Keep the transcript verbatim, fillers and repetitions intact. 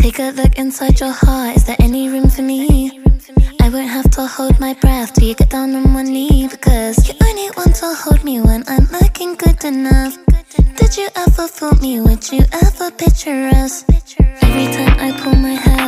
Take a look inside your heart, is there any room for me? I won't have to hold my breath till you get down on one knee, because you only want to hold me when I'm looking good enough. Did you ever fool me? Would you ever picture us? Every time I pull my hair